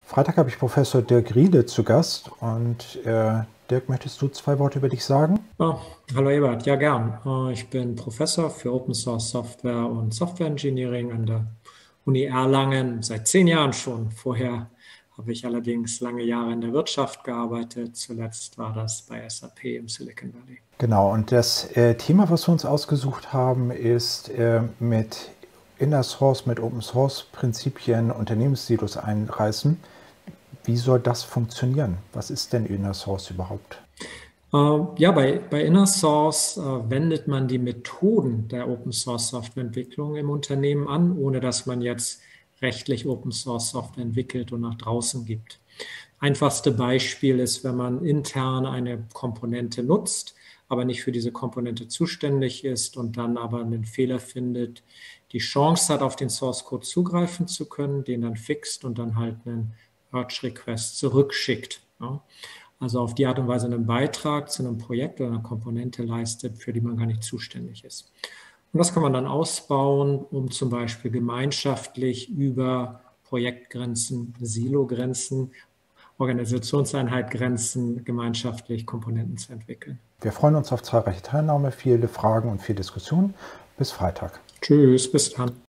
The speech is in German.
Freitag habe ich Professor Dirk Riede zu Gast und Dirk, möchtest du 2 Worte über dich sagen? Ah, hallo Ebert, ja gern. Ich bin Professor für Open Source Software und Software Engineering an der Uni Erlangen seit 10 Jahren schon. Vorher habe ich allerdings lange Jahre in der Wirtschaft gearbeitet. Zuletzt war das bei SAP im Silicon Valley. Genau, und das Thema, was wir uns ausgesucht haben, ist mit Inner Source, mit Open Source Prinzipien Unternehmenssilos einreißen. Wie soll das funktionieren? Was ist denn Inner Source überhaupt? Ja, bei Inner Source wendet man die Methoden der Open Source Softwareentwicklung im Unternehmen an, ohne dass man jetzt rechtlich Open Source Software entwickelt und nach draußen gibt. Einfachste Beispiel ist, wenn man intern eine Komponente nutzt, aber nicht für diese Komponente zuständig ist und dann aber einen Fehler findet, die Chance hat, auf den Source Code zugreifen zu können, den dann fixt und dann halt einen Merge Request zurückschickt. Ja. Also auf die Art und Weise einen Beitrag zu einem Projekt oder einer Komponente leistet, für die man gar nicht zuständig ist. Und das kann man dann ausbauen, um zum Beispiel gemeinschaftlich über Projektgrenzen, Silogrenzen, Organisationseinheitgrenzen gemeinschaftlich Komponenten zu entwickeln. Wir freuen uns auf zahlreiche Teilnahme, viele Fragen und viel Diskussion. Bis Freitag. Tschüss, bis dann.